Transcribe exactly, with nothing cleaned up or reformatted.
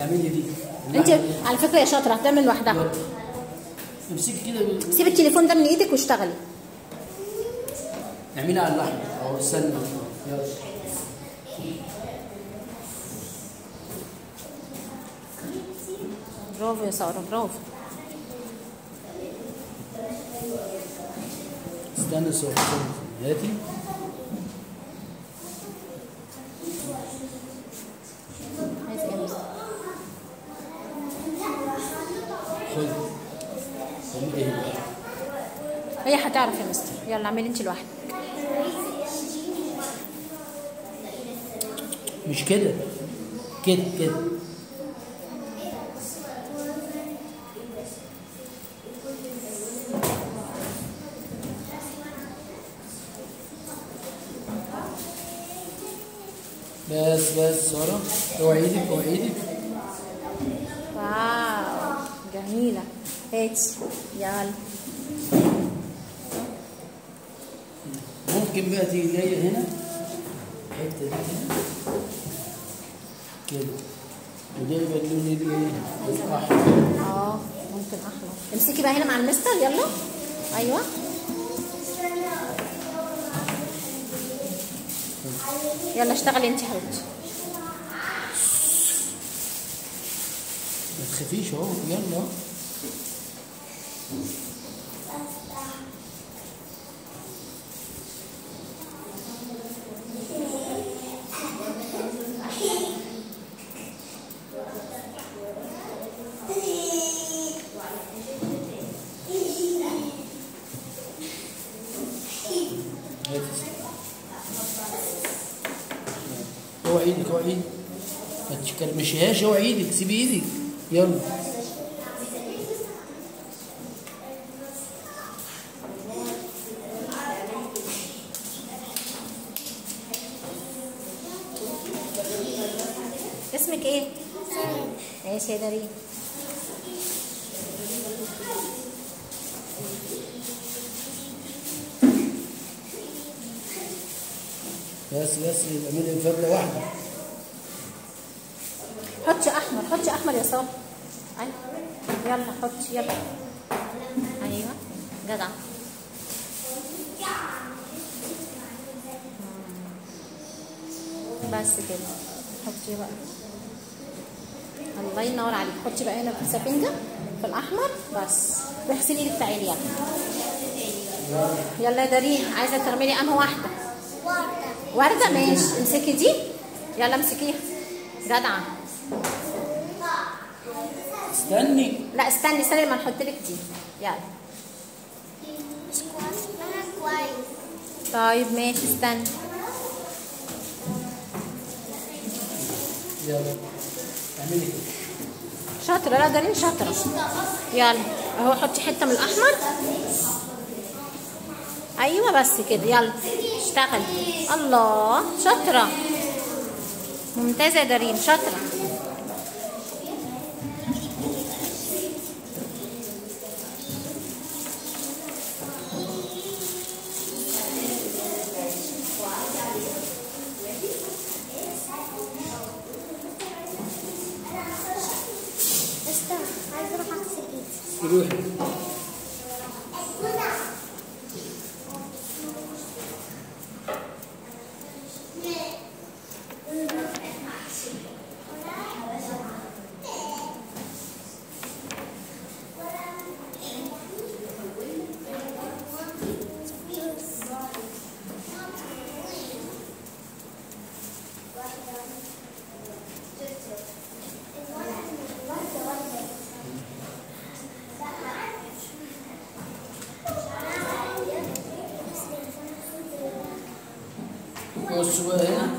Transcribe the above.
اعملي دي. انت على فكره يا شاطره هتعمل لوحدها. امسكي كده، سيب التليفون ده من ايدك واشتغلي. اعملي على اللحمه اهو. استنى يلا. برافو يا ساره، برافو. استنى ساره، استنى هاتي. عايز ايه يا مستر؟ خدي. اعملي ايه بقى؟ هي هتعرف يا مستر. يلا اعملي انت لوحدك. مش كده كده كده. بس بس ساره، اوعي ايدك، اوعي ايدك. واو جميله. هاتي يلا. ممكن بقى تيجي جايه هنا الحته دي هنا كده، وده يبقى اللون الايه؟ الاحمر. اه ممكن احمر. امسكي بقى هنا مع المستر. يلا ايوه. يلا اشتغلي انت يا حبيبتي. ما تخافيش اهو، يلا. اوعي ايدك، اوعي ايدك، ما تكرمشيهاش. اوعي ايدك، سيبي ايدك. يلا. اسمك ايه؟ ماشي يا دارين. بس بس يبقى اعملي فردة واحدة. حطي احمر، حطي احمر يا ساره. ايوه يلا حطي يلا. ايوه جدع. بس كده. حطي بقى. الله ينور عليك. حطي بقى هنا في السفنجه في الاحمر بس. واغسلي ايدك. تعالي يلا. يلا يا دارين، عايزه تعملي انهي واحده؟ ورده. ماشي امسكي دي. يلا امسكيها. جدعه. استني. لا استني استني لما نحط لك دي. يلا. طيب ماشي استني. يلا اعملي كده. شاطره. لا دارين شاطره. يلا اهو حطي حته من الاحمر. ايوه بس كده. يلا اشتغلي. الله شاطره. ممتازه يا دارين، شاطره. عايزه اروح اغسل ايدي. روحي. بصوا بقى هنا.